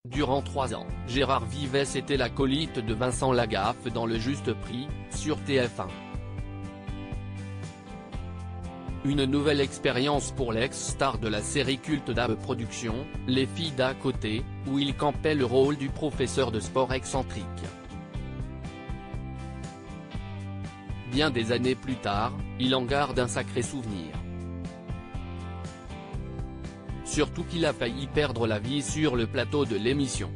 Durant 3 ans, Gérard Vivès était l'acolyte de Vincent Lagaffe dans Le Juste Prix, sur TF1. Une nouvelle expérience pour l'ex-star de la série culte d'ABE Productions, Les Filles d'à côté, où il campait le rôle du professeur de sport excentrique. Bien des années plus tard, il en garde un sacré souvenir. Surtout qu'il a failli perdre la vie sur le plateau de l'émission.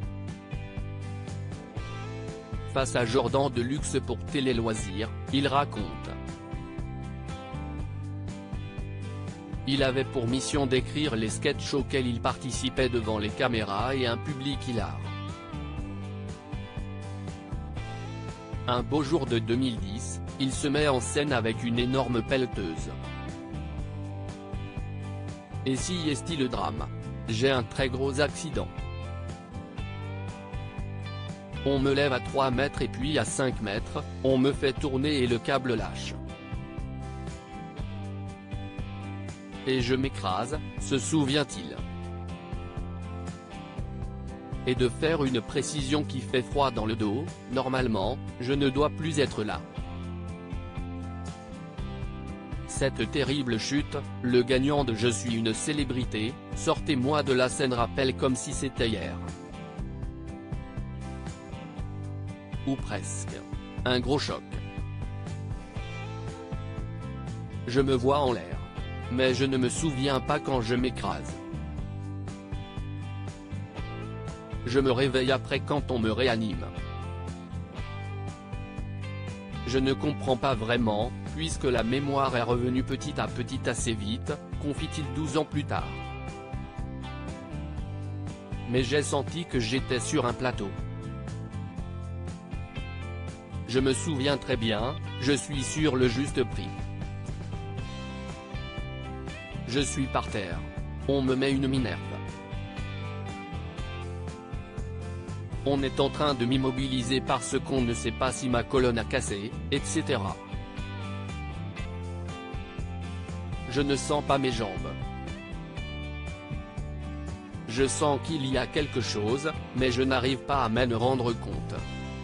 Face à Jordan de Luxe pour Télé Loisirs, il raconte. Il avait pour mission d'écrire les sketchs auxquels il participait devant les caméras et un public hilar. Un beau jour de 2010, il se met en scène avec une énorme pelleteuse. Et si est-il le drame? J'ai un très gros accident. On me lève à 3 mètres et puis à 5 mètres, on me fait tourner et le câble lâche. Et je m'écrase, se souvient-il. Et de faire une précision qui fait froid dans le dos, normalement, je ne dois plus être là. Cette terrible chute, le gagnant de Je suis une célébrité, sortez-moi de la scène rappelle comme si c'était hier. Ou presque. Un gros choc. Je me vois en l'air. Mais je ne me souviens pas quand je m'écrase. Je me réveille après quand on me réanime. Je ne comprends pas vraiment, puisque la mémoire est revenue petit à petit assez vite, confie-t-il 12 ans plus tard. Mais j'ai senti que j'étais sur un plateau. Je me souviens très bien, je suis sur Le Juste Prix. Je suis par terre. On me met une minerve. On est en train de m'immobiliser parce qu'on ne sait pas si ma colonne a cassé, etc. Je ne sens pas mes jambes. Je sens qu'il y a quelque chose, mais je n'arrive pas à m'en rendre compte.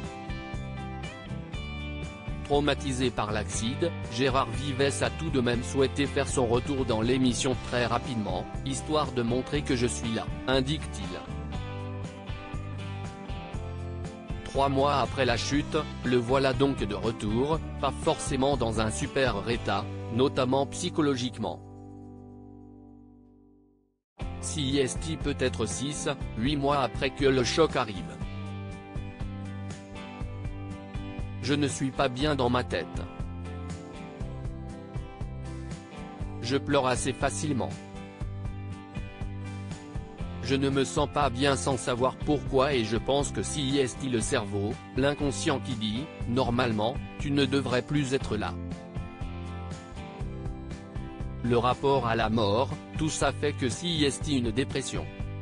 Traumatisé par l'accident, Gérard Vivès a tout de même souhaité faire son retour dans l'émission très rapidement, histoire de montrer que je suis là, indique-t-il. 3 mois après la chute, le voilà donc de retour, pas forcément dans un super état, notamment psychologiquement. Si est-il peut-être 6, 8 mois après que le choc arrive. Je ne suis pas bien dans ma tête. Je pleure assez facilement. Je ne me sens pas bien sans savoir pourquoi et je pense que si est-il le cerveau, l'inconscient qui dit, normalement, tu ne devrais plus être là. Le rapport à la mort, tout ça fait que si est-il une dépression.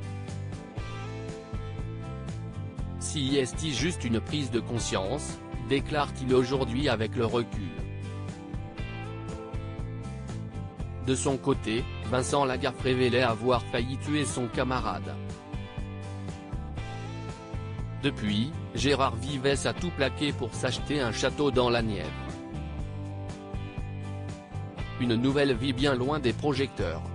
Si est-il juste une prise de conscience, déclare-t-il aujourd'hui avec le recul. De son côté, Vincent Lagaffe révélait avoir failli tuer son camarade. Depuis, Gérard Vivès a tout plaqué pour s'acheter un château dans la Nièvre. Une nouvelle vie bien loin des projecteurs.